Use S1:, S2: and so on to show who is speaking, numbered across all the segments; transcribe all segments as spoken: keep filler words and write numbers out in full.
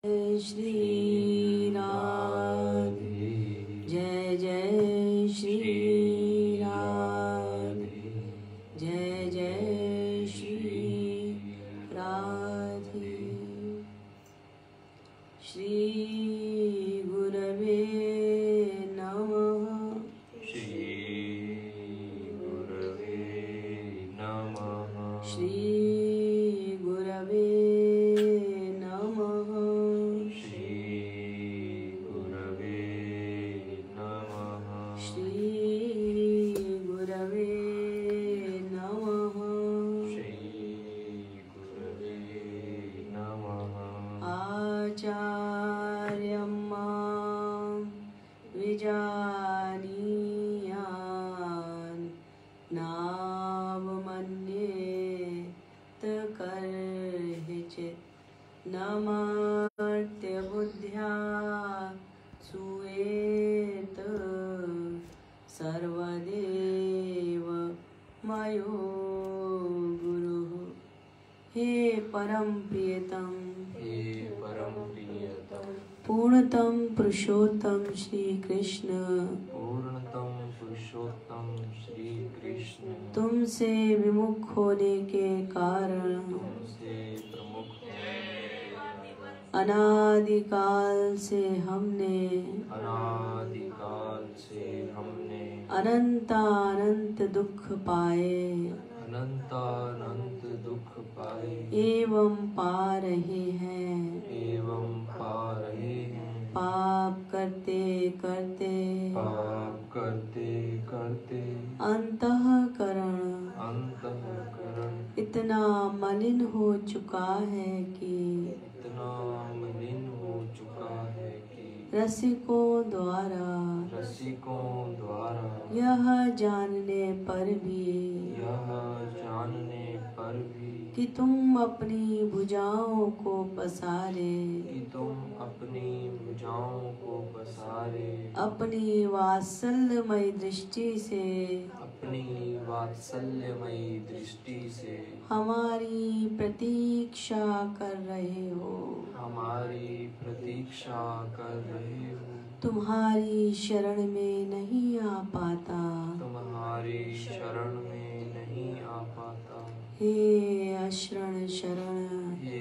S1: श्री राधे, जय जय श्री राधे, जय जय श्री राधे। श्री गुरवे नमः,
S2: श्री गुरवे नमः,
S1: श्री गुरवे नमः,
S2: श्री गुरवे नमः,
S1: श्री गुरवे नमः।
S2: श्री गुरवे नमः।
S1: आचार्यं मां विजानीयान् नावमन्येत कर्हिचित्। नमर्त्यबुद्ध्या सूयेत सर्वदेव मयो गुरुः। हे परम प्रियतम,
S2: हे परम प्रियतम,
S1: पूर्णतम पुरुषोत्तम श्री कृष्ण,
S2: पूर्णतम पुरुषोत्तम श्री कृष्ण,
S1: तुमसे विमुख होने के कारण
S2: तुमसे प्रमुख होने के कारण
S1: अनादिकाल से हमने
S2: अनादिकाल से हमने
S1: अनंतानंत दुख पाए
S2: अनंतानंत दुख पाए
S1: एवं पा रहे हैं।
S2: एवं पा रहे हैं।
S1: पाप करते करते
S2: पाप करते करते
S1: अंतःकरण
S2: अंतःकरण
S1: इतना मलिन हो चुका है कि
S2: इतना मलिन हो चुका है कि
S1: रसिकों द्वारा
S2: रसिकों द्वारा
S1: यह जानने पर भी
S2: यह जानने पर भी
S1: कि तुम अपनी भुजाओं को पसारे
S2: कि तुम अपनी भुजाओं को पसारे
S1: अपनी वात्सल्यमयी दृष्टि से
S2: अपनी वात्सल्यमयी दृष्टि से
S1: हमारी प्रतीक्षा कर रहे हो।
S2: हमारी प्रतीक्षा कर रहे हो।
S1: तुम्हारी शरण में नहीं आ पाता,
S2: तुम्हारी शरण में नहीं आ पाता।
S1: हे अशरण शरण,
S2: हे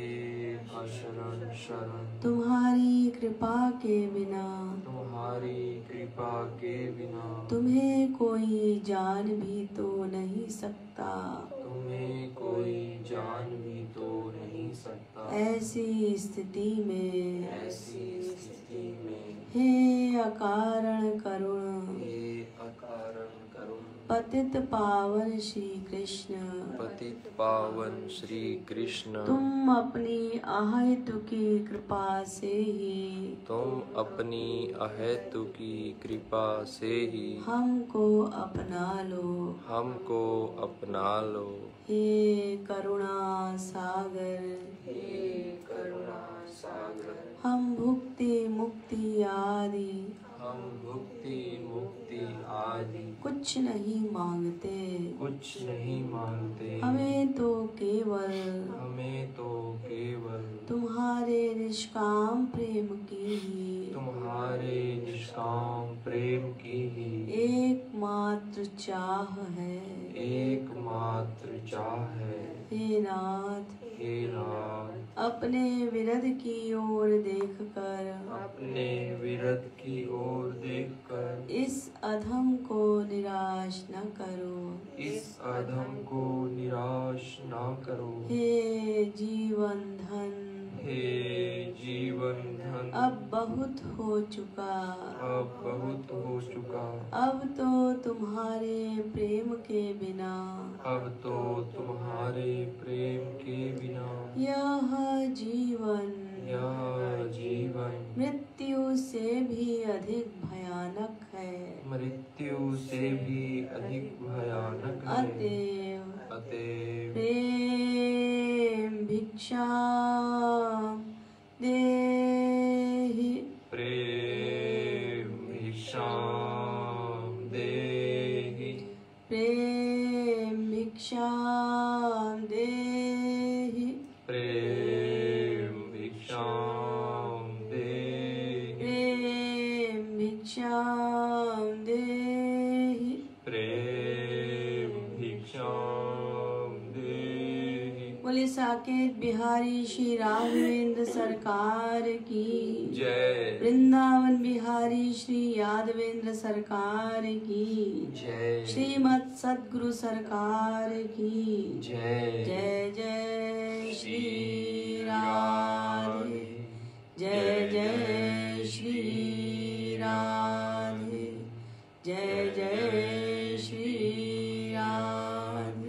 S2: अशरण शरण,
S1: तुम्हारी कृपा के बिना
S2: तुम्हारी कृपा के बिना
S1: तुम्हें कोई जान भी तो नहीं सकता।
S2: तुम्हें कोई जान भी तो नहीं सकता।
S1: ऐसी स्थिति में
S2: ऐसी स्थिति में
S1: हे अकारण करुण,
S2: हे अकारण करुण,
S1: पतित पावन श्री कृष्ण,
S2: पतित पावन श्री कृष्ण,
S1: तुम अपनी अहेतु की कृपा से ही
S2: तुम अपनी अहेतु की कृपा से ही
S1: हमको अपना लो।
S2: हमको अपना लो।
S1: हे करुणा सागर,
S2: हे करुणा सागर,
S1: हम भुक्ति मुक्ति आदि
S2: हम भुक्ति मुक्ति आदि
S1: कुछ नहीं मांगते।
S2: कुछ नहीं मांगते।
S1: हमें तो केवल
S2: हमें तो केवल
S1: तुम्हारे निष्काम प्रेम की ही
S2: तुम्हारे निष्काम प्रेम की ही
S1: एकमात्र चाह है।
S2: एकमात्र चाह है।
S1: हे नाथ,
S2: हे नाथ,
S1: अपने विरध की ओर देखकर
S2: अपने विरध की ओर देखकर
S1: इस अधम को निराश न करो।
S2: इस अधम को निराश न करो।
S1: हे जीवन धन,
S2: हे जीवन धन,
S1: अब बहुत हो चुका,
S2: अब बहुत हो चुका।
S1: अब तो तुम्हारे प्रेम के बिना
S2: अब तो तुम्हारे प्रेम के बिना
S1: यह जीवन
S2: यह जीवन
S1: मृत्यु से भी अधिक भयानक है।
S2: मृत्यु से भी अधिक भयानक है।
S1: अतएव
S2: अतएव
S1: प्रेम भिक्षा देहि,
S2: प्रेम भिक्षाम देहि,
S1: प्रेम भिक्षा देहि,
S2: प्रेम भिक्षाम
S1: साकेत बिहारी श्री राघवेंद्र सरकार की
S2: जय।
S1: वृंदावन बिहारी श्री यादवेंद्र सरकार की
S2: जय।
S1: श्रीमद सद्गुरु सरकार की
S2: जय।
S1: जय जय श्री राधे, जय जय श्री राधे, जय जय श्री राधे।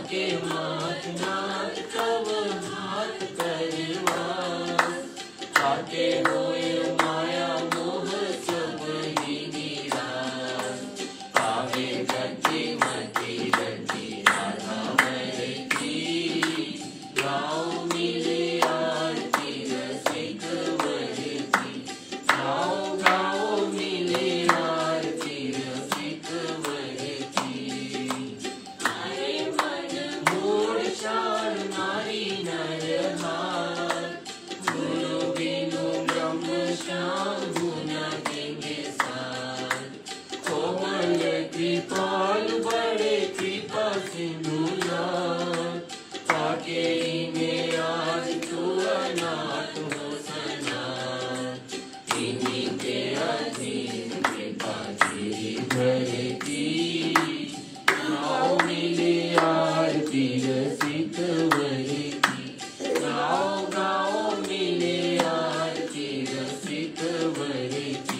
S3: ताके मात नाथ तब हाथ करवास, ताके होए माया मोह सब ही निराश, पावे गति मति रति राधा हरे की, गाओ मिले आरती रसिक वर की, गाओ गाओ मिले आरती रसिक वर की। आए मन मोड़ चार नारी नर हार, गुरु बिनु ब्रह्म श्याम गुना देंगे सार, कोमल कृपाल बड़े कृपा सिंधु लाल, ताके इन्हें आज तू अनाथ हो सनाथ, इन्हीं के अधीन कृपा तेरी भरे की, गाओ मिले आरती रसिक वर की, गाओ गाओ मिले आरती रसिक वर की।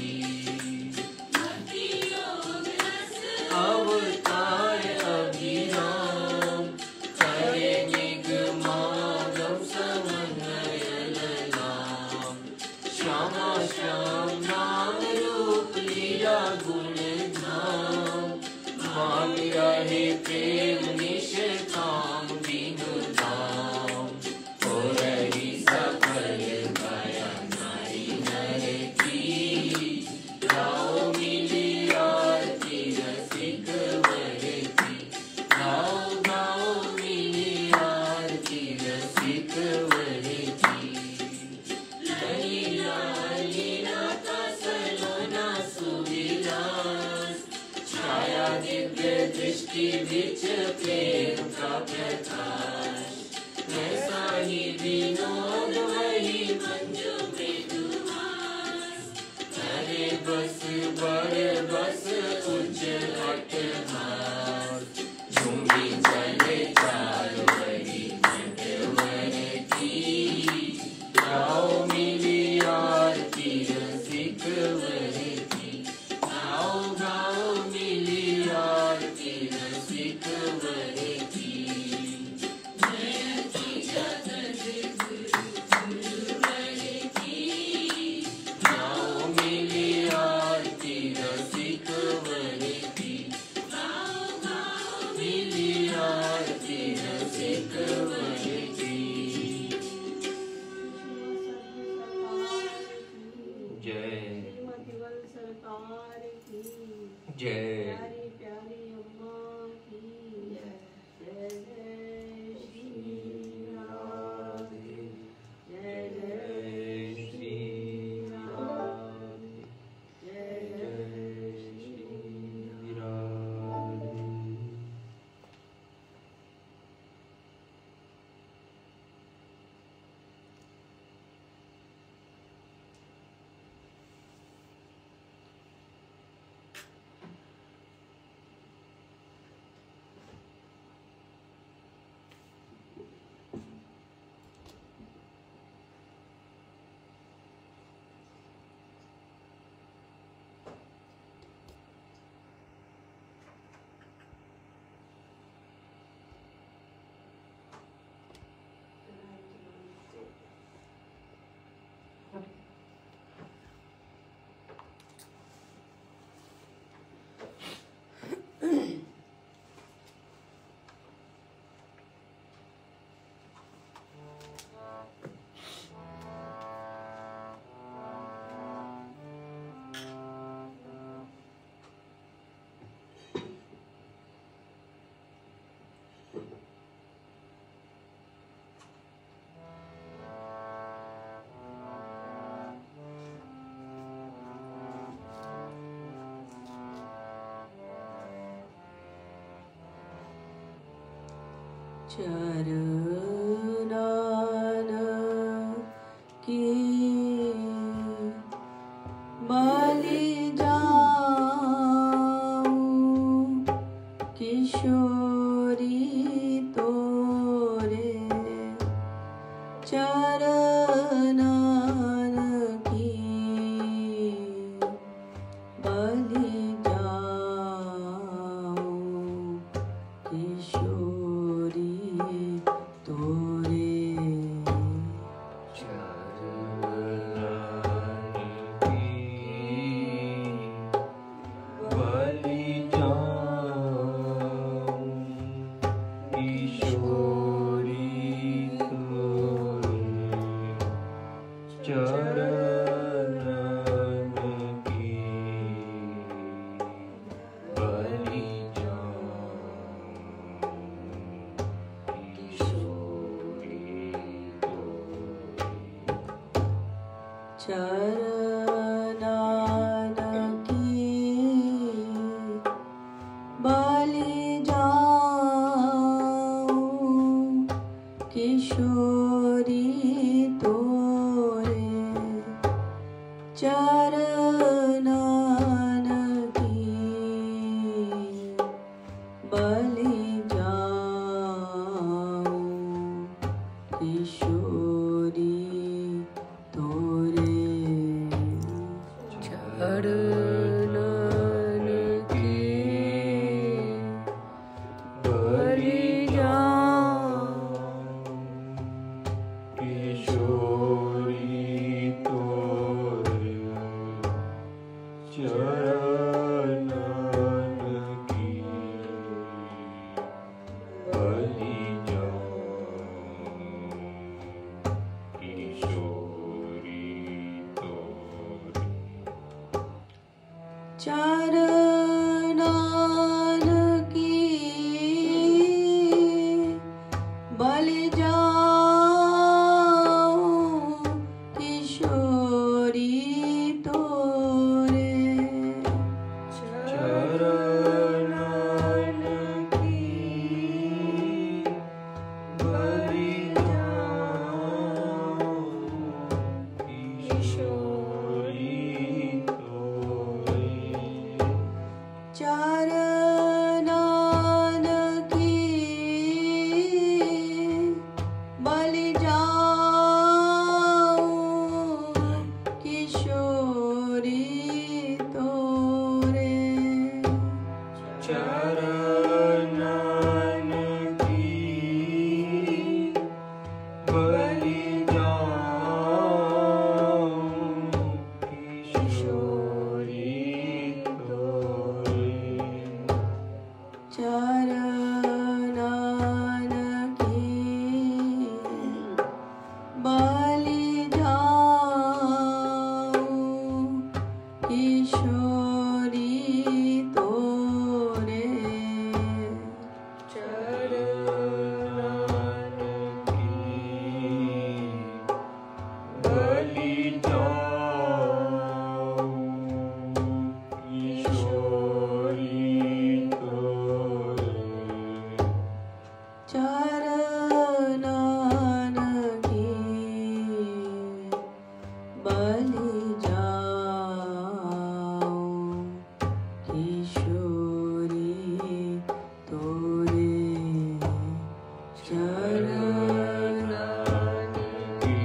S3: अवतार अभिराम करे निगमागम समन्वय ललाम, श्यामा श्याम नाम रूप लीला गुण धाम, मान रहे प्रेम निष्काम बिनु धाम, हो रही सफल गया नारी नर की, गाओ मिली आरती रसिक वर की, गाओ गाओ मिली आरती रसिक वर की। ललीला लीला का सलोना सुविलास, छाया दिव्य दृष्टि बिच प्रेम का प्रकाश, वैसा ही विनोद वही मंजू मृदुहास, करे बस बड़ बस उच्च अट्टहास, झुमी चले चाल वही नटवर की, गाओ मिली आरती रसिक वर की, गाओ गाओ मिली आरती रसिक वर की। जयति जगत गुरुवर की, गाओ मिली आरती रसिक वर की, गाओ गाओ मिली आरती रसिक वर की। जय
S1: सरकार की
S3: जय
S1: प्यारी प्यारी अम्मा की जय जय श्री राधे, जय जय श्री राधे, जय जय श्री राधे। चरणान की बलि जाऊं किशोरी तोरे चरणान की बलि जाऊं किशोरी चरनान की बलि जाऊं किशोरी तोरे चरनान की बलि जाऊं किशोरी तोरे चरनान की बलि जाऊं
S3: किशोरी तोरे चरनान की बलि जाऊं किशोरी तोरे
S1: चरनान की बलि जाऊं किशोरी तोरे
S3: चरनान की बलि जाऊं किशोरी तोरे
S1: चरनान की बलि जाऊं किशोरी तोरे
S3: चरनान की बलि जाऊं किशोरी तोरे
S1: चरनान की बलि जाऊं किशोरी तोरे
S3: चरनान की बलि जाऊं किशोरी तोरे
S1: चरनान की बलि जाऊं किशोरी तोरे चरनान
S3: की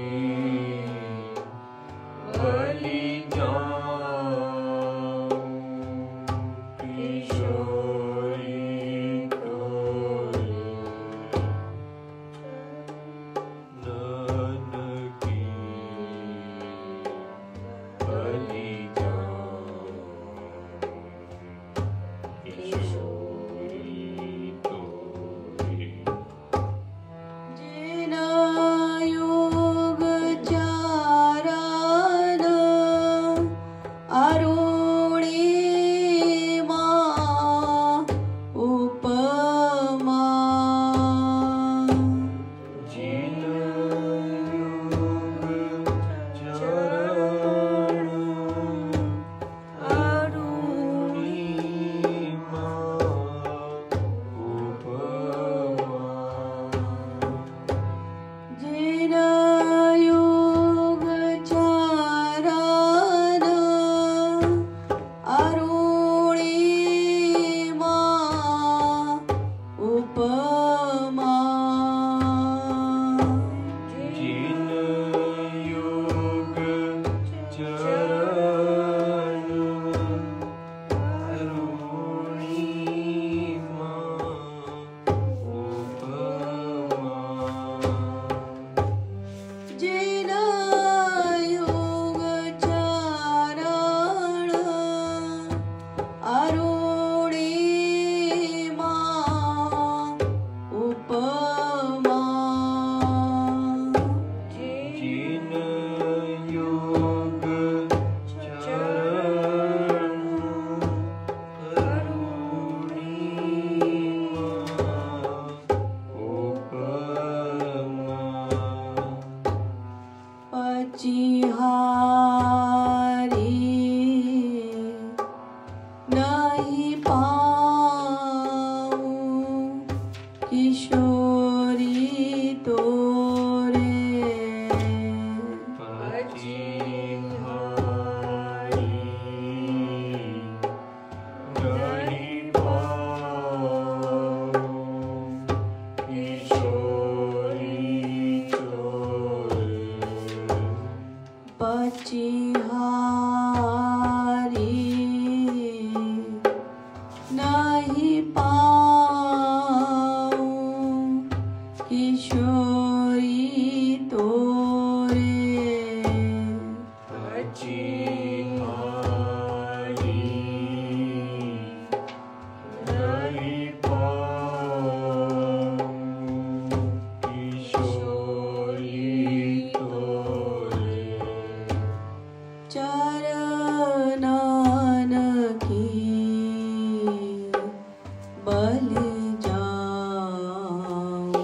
S3: बलि जाऊं किशोरी तोरे
S1: किशोरी तोरे पचिहारी नहीं पाऊं किशोरी तोरे
S3: पचिहारी नहीं पाऊं किशोरी तोरे
S1: चरणन की बलि जाऊं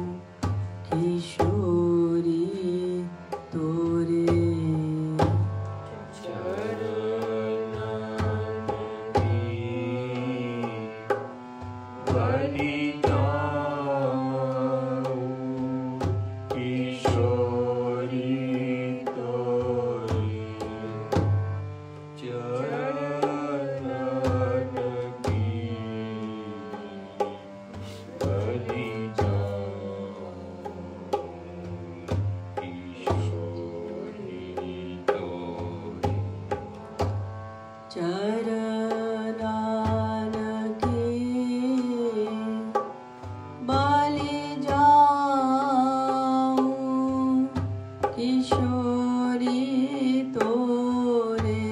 S1: किशोरी तोरे
S3: बलि जाऊं किशोरी तोरे चरणन की बलि जाऊं किशोरी तोरे
S1: चरणन की बलि जाऊं किशोरी तोरे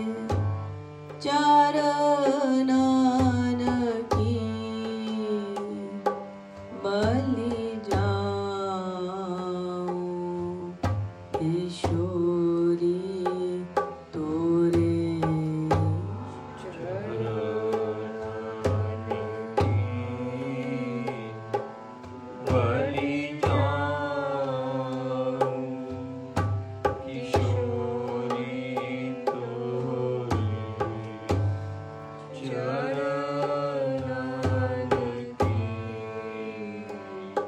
S1: चरणन की बलि जाऊं किशोरी तोरे
S3: बलि जाऊं किशोरी तोरे चरणन की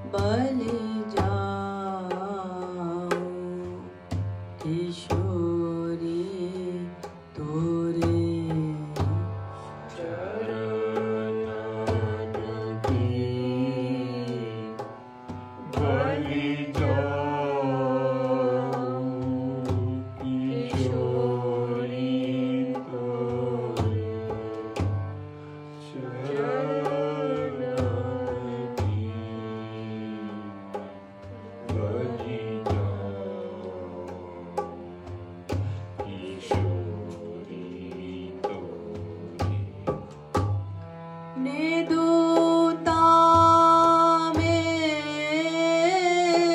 S1: बलि जाओ किशोरी तोरे
S3: बलि जाओ किशोरी तोरे चरण की बलि जाओ किशोरी तोरे
S1: निदुता में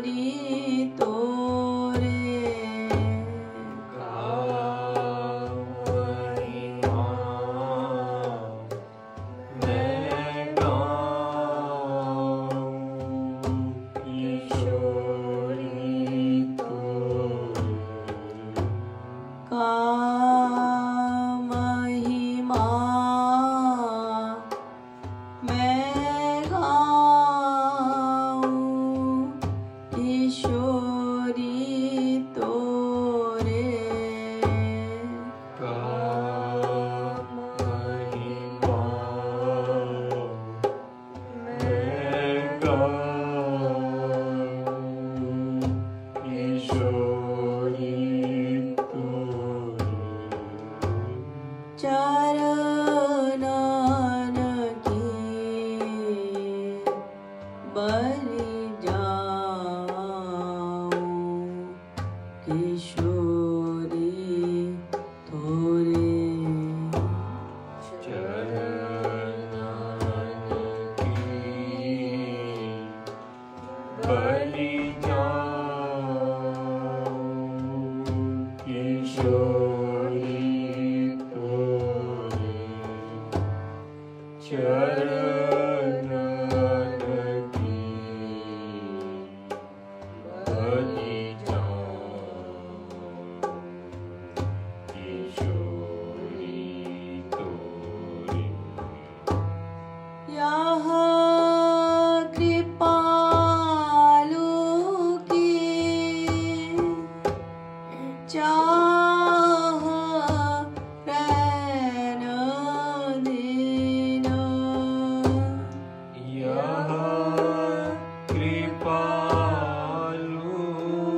S3: कृपालु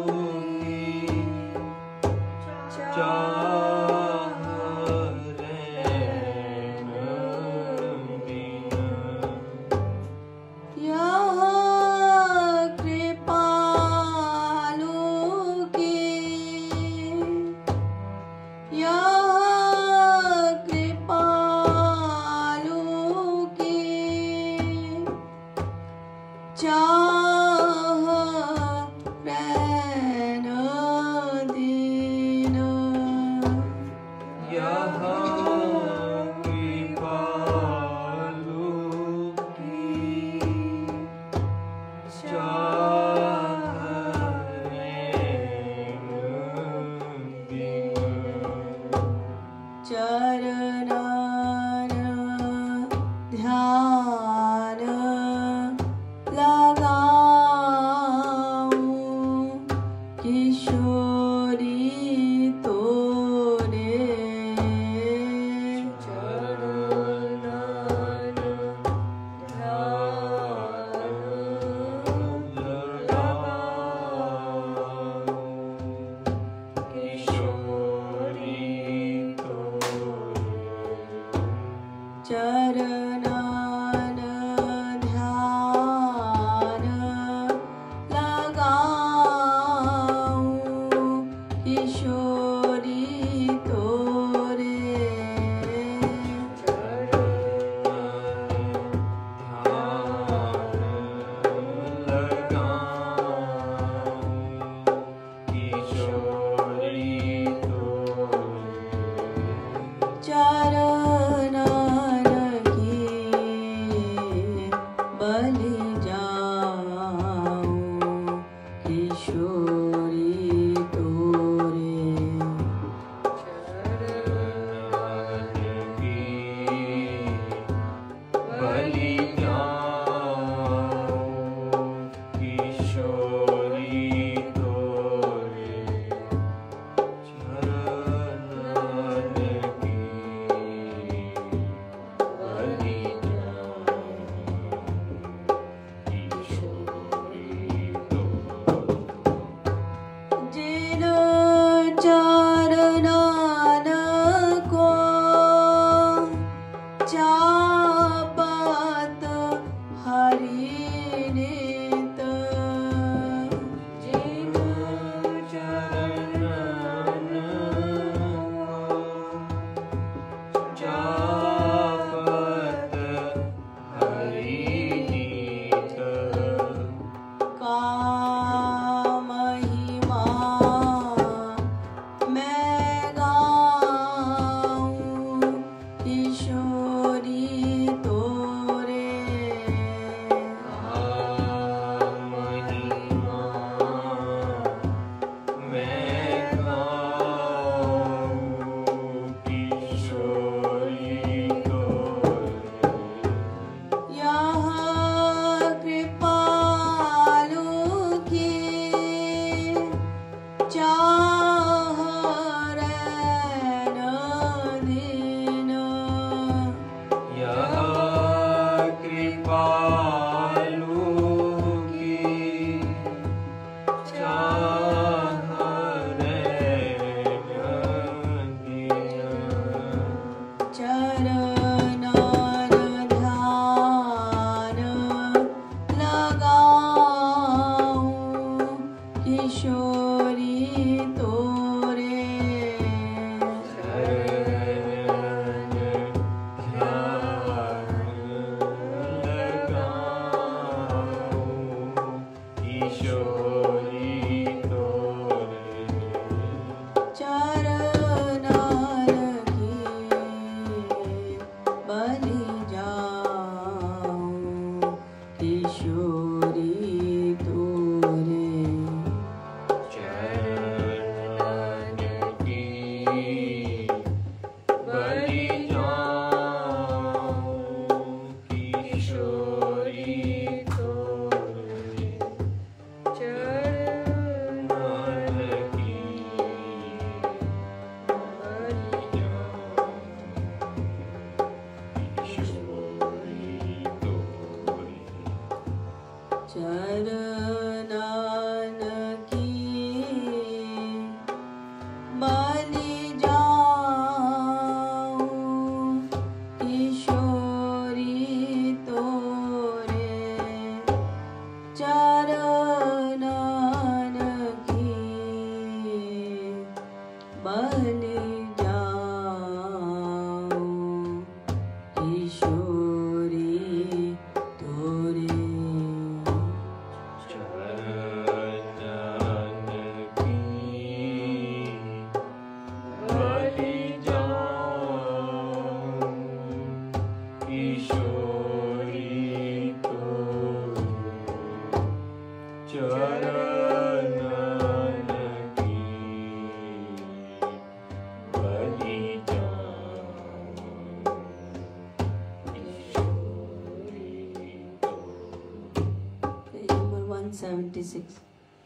S1: ट्वेंटी सिक्स।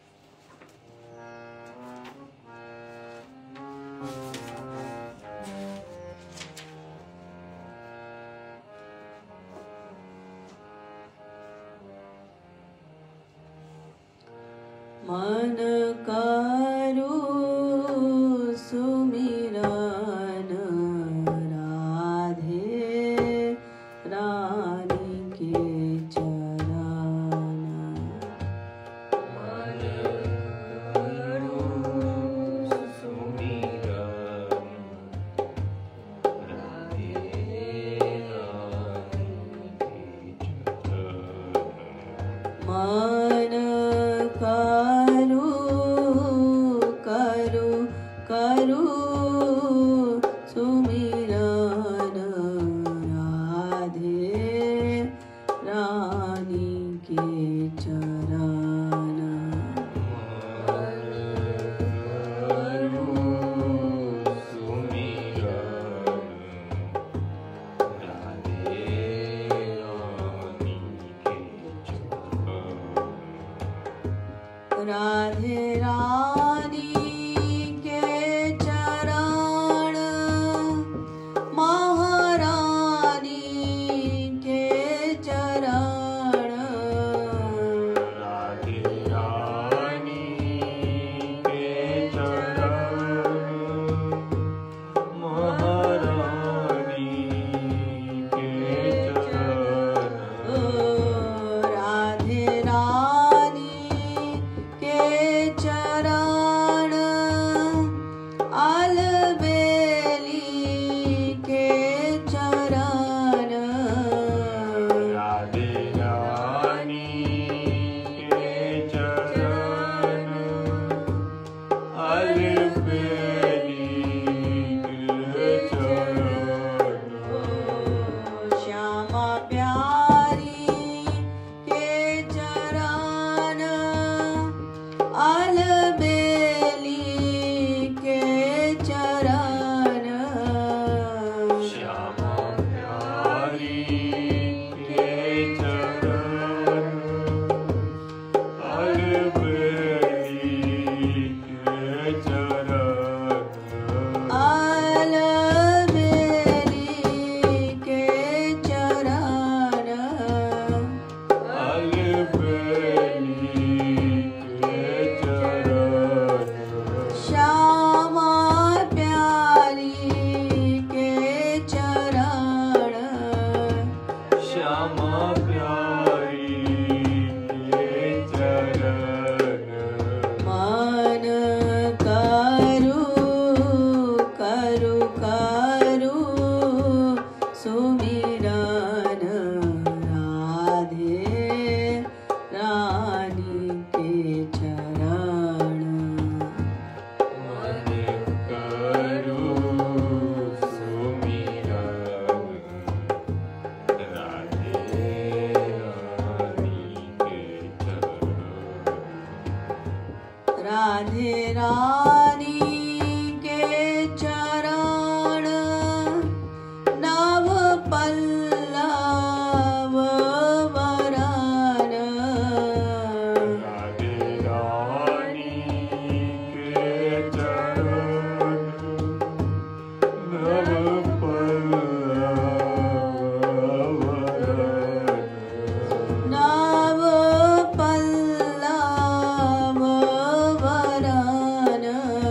S1: मन करू सुमिरन राधे रानी के चरण।
S2: मन करू सुमिरन राधे रानी के चरण।
S1: मन करू करू करू सुमिरन राधे रानी के चरण। राधे रानी के चरण महारानी के चरण।
S3: राधे रानी के चरण महारानी के चरण।
S1: राधे रानी के चरण अलबेली के चरण।
S3: राधे रानी के चरण अलबेली के चरण।
S1: श्यामा प्यारी के चरण अलबेली के चरण।
S3: श्यामा प्यारी के चरण अलबेली के चरण।
S1: अलबेली के चरण।
S3: अलबेली के चरण।
S1: श्यामा प्यारी के चरण।
S3: श्यामा प्यारी के चरण।
S1: मन करू करू करू सुमिरन राधे रानी के चरण।
S3: मन करू सुमिरन राधे रानी के चरण।
S1: राधे रानी के चरण नव पल्लव वरन।
S3: राधे रानी के चरण नव पल्लव वरन।
S1: नव पल्लव वरन।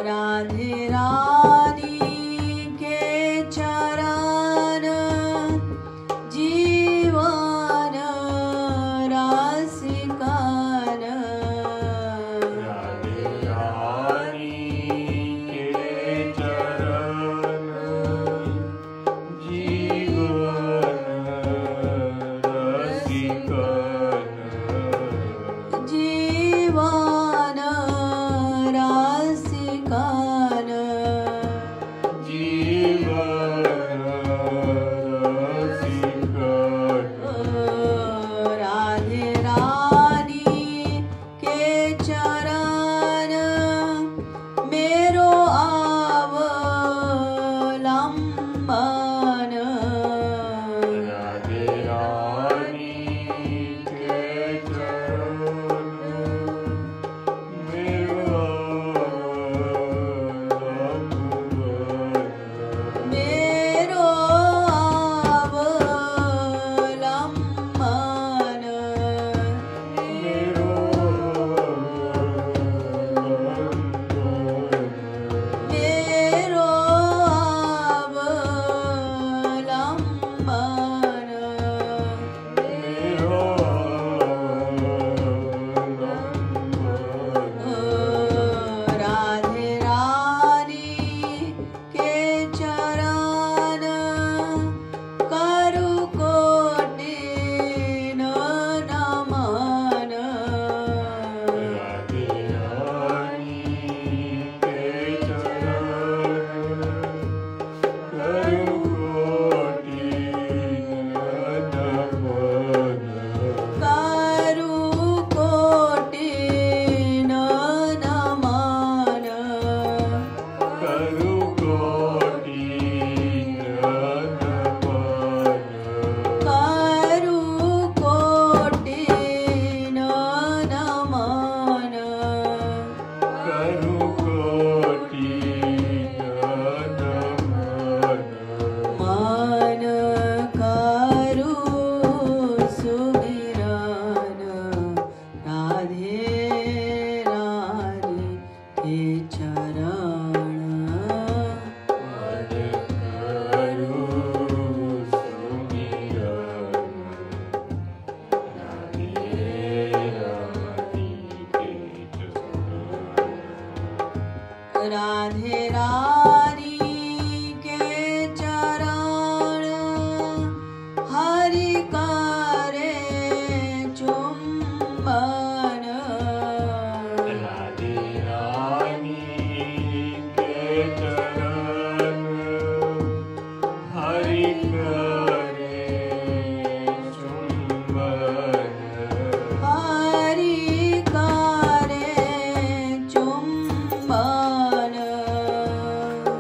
S1: राधे रानी के चरण जीवन रासिकन
S3: राधे रानी के चरण जीवन रसिकन
S1: जीवन रासिकन
S3: जीवन रसिकन
S1: राधे रानी के चरण मेरो अवलंबन
S3: राधे रानी के चरण मेरो अवलंबन
S1: मेरो अवलंबन
S3: मेरो अवलंबन
S1: मेरो अवलंबन
S3: मेरो अवलंबन
S1: राधे रानी के चरण करु कोटि नमन
S3: राधे रानी के चरण करु कोटि नमन
S1: करु कोटि नमन
S3: करु कोटि नमन
S1: करु कोटि नमन
S3: करु कोटि नमन
S1: मन करु सुमिरन राधे रानी के चरण
S3: मन करु सुमिरन राधे रानी के चरण
S1: राधे रानी के चरण हरि करे चुंबन
S3: राधे रानी के चरण हरि करे चुंबन
S1: हरि करे चुंबन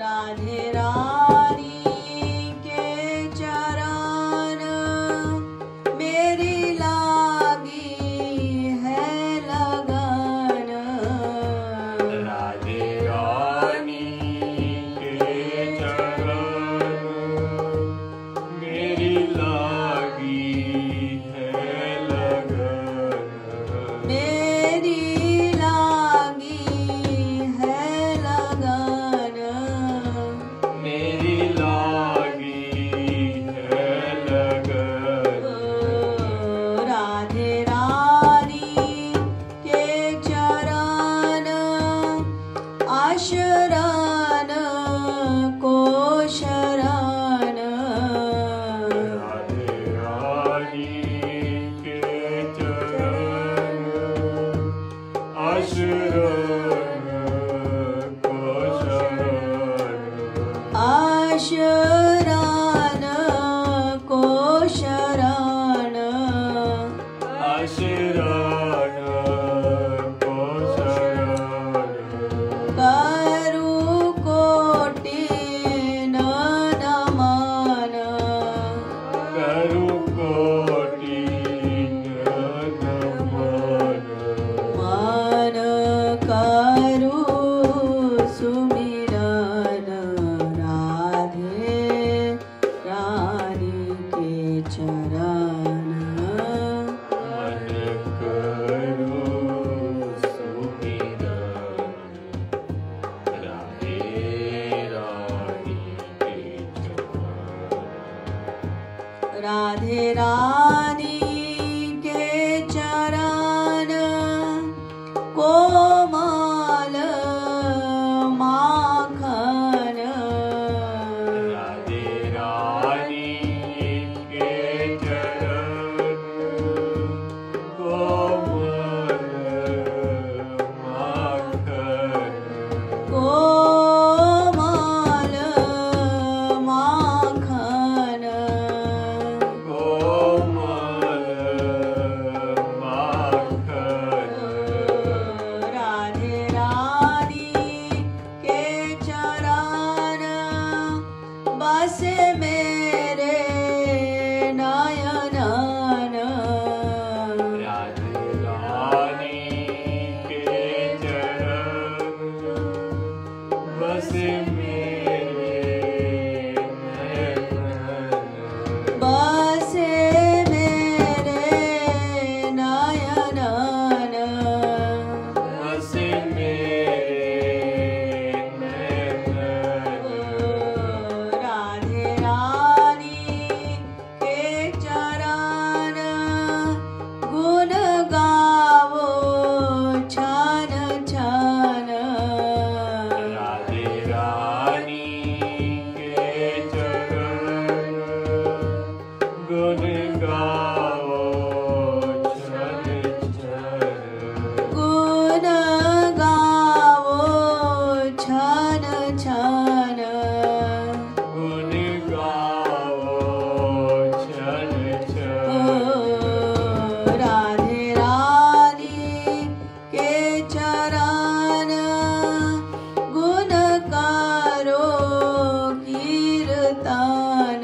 S1: राधे रानी के चरण मेरी लागी है लगन।
S3: राधे रानी के चरण मेरी लागी है लगन।
S1: मेरी लागी है लगन।
S3: मेरी लागी है लगन।
S1: राधे रानी के चरण आशरण को शरण।
S3: राधे रानी के चरण आशरण को शरण।
S1: आशरण को शरण।
S3: आशरण को शरण।
S1: करु कोटि नमन।
S3: करु कोटि नमन।
S1: मन करु सुमिरन राधे रानी के चरण।
S3: मन करो सुमिरन राधे रानी के चरण।
S1: राधे रानी के चरण कोमल माखन।
S3: राधे रानी के चरण कोमल माखन।
S1: कोमल माखन।
S3: कोमल माखन।
S1: राधे रानी के चरण बस मेरे नयनन।
S3: राधे रानी के चरण बस मेरे नयनन।
S1: बस मेरे नयनन।
S3: बस मेरे नयनन।
S1: राधे रानी के चरण गुण गावो छन छन।
S3: राधे रानी के चरण गुण गाओ छन छन।
S1: गुण गावो छन छन।
S3: गुण गाओ छन छन।
S1: राधे रानी के चरण गुण करो कीर्तन।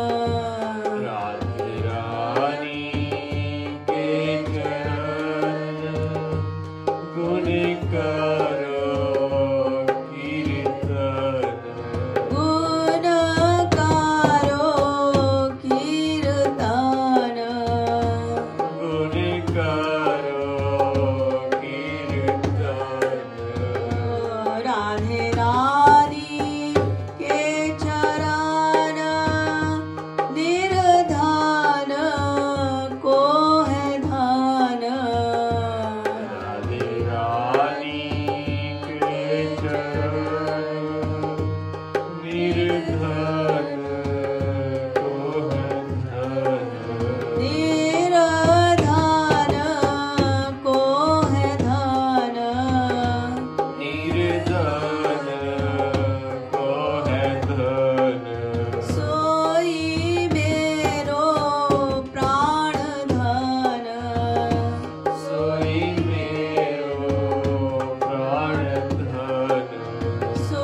S3: राधे रानी के चरण गुण करो कीर्तन।
S1: गुण करो कीर्तन।
S3: गुण करो कीर्तन।
S1: राधे रानी के चरण निर्धन को है धन।
S3: राधे रानी के चरण निर्धन को है धन।
S1: निर्धन को है धन।
S3: निर्धन को है धन।
S1: सोई मेरो प्राण धन।
S3: सोई मेरो प्राण धन।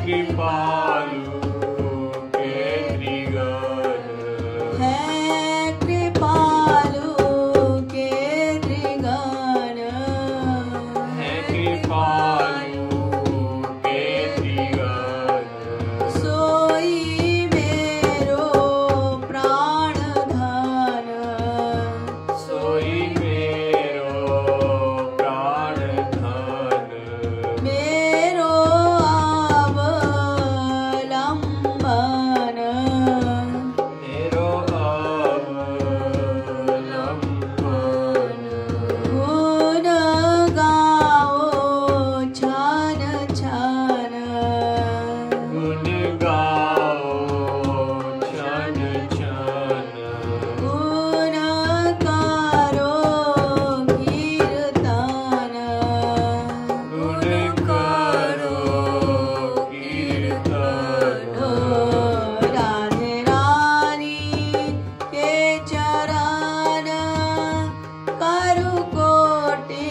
S3: कृपालु के त्रिगण
S1: है कृपालु के त्रिगण
S3: है कृपालु के त्रिगण
S1: सोई मेरो प्राण धन
S3: सोई मेरो प्राण धन
S1: मेरो अवलंबन
S3: मेरो अवलंबन
S1: गुण गाओ छन छन
S3: गुण गाओ छन छन
S1: गुण करो कीर्तन
S3: गुण करो कीर्तन
S1: राधे रानी के चरण करु कोटि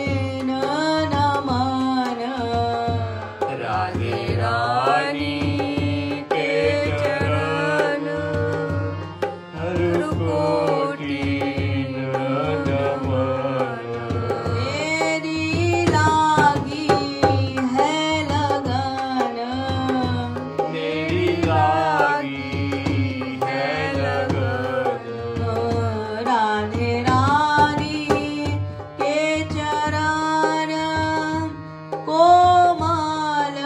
S1: नमन
S3: राधे रानी के चरण हर कोटि नमन
S1: मेरी लागी है लगन
S3: मेरी लागी है लगन
S1: राधे रानी के चरण कोमल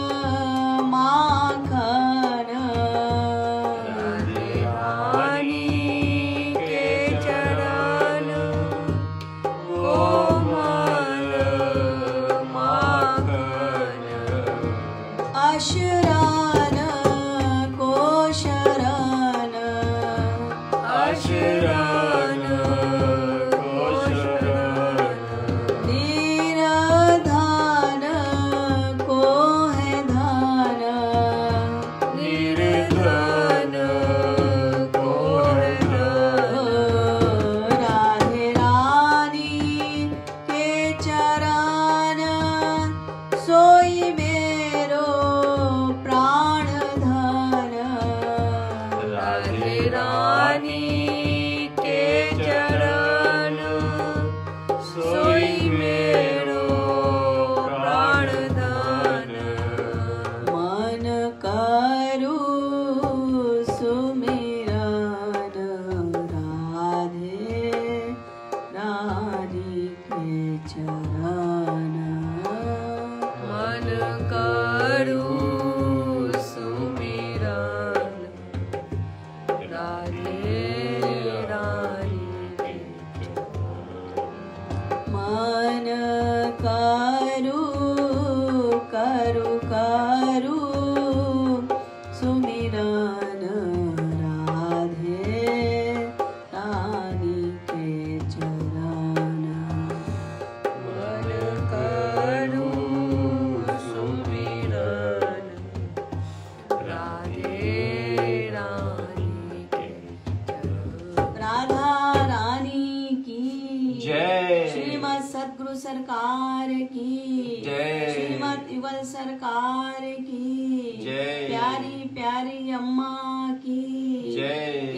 S1: माखन
S3: राधे रानी के चरण कोमल माखन
S1: अशरण को शरण
S3: अशरण को शरण
S1: निर्धन को है धन
S3: निर्धन को है धन
S1: राधे रानी के चरण सोई मेरो प्राण धन
S3: राधे रानी के चरण सोई मेरो प्राण धन
S1: मन करू सुमिरन राधे रानी के चरण
S3: मन करू सुमिरन राधे रानी के
S1: मन करू करू करू सुमिरन राधे रानी के चरण
S3: मन करू सुमिरन राधे रानी के
S1: राधा रानी की
S3: जय।
S1: श्रीमद सद्गुरु सरकार की
S3: जय।
S1: श्रीमद युगल सरकार की
S3: जय।
S1: प्यारी प्यारी अम्मा की
S3: जय।